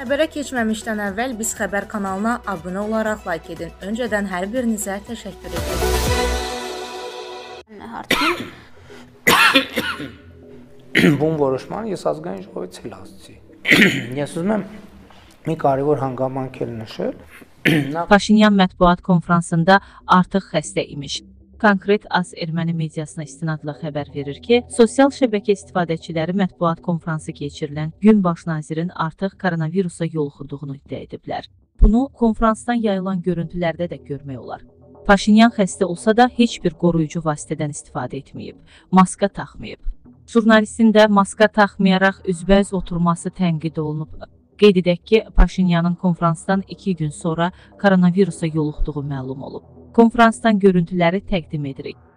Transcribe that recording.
Xəbərə keçməmişdən əvvəl Biz Xəbər kanalına abunə olaraq like edin. Öncədən hər birinizə təşəkkür edirəm. Բուն որոշման ես ազգային ժողովի ցելացի։ Ես ուզում եմ մի կարևոր հանգամանք էլ նշել։ Paşinyan mətbuat konfransında artıq xəstə imiş. Konkret AS Erməni mediasına istinadla xəbər verir ki, sosial şəbəkə istifadəçiləri mətbuat konfransı keçirilən gün baş nazirin artıq koronavirusa yoluxuduğunu iddia ediblər. Bunu konfransdan yayılan görüntülərdə də görmək olar. Paşinyan xəstə olsa da heç bir qoruyucu vasitədən istifadə etməyib, maska taxmayıb. Jurnalistin də maska taxmayaraq üzbəüz oturması tənqid olunub. Qeyd edək ki, Paşinyanın konfransdan 2 gün sonra koronavirusa yoluxduğu məlum olub. Konfransdan görüntüləri təqdim edirik.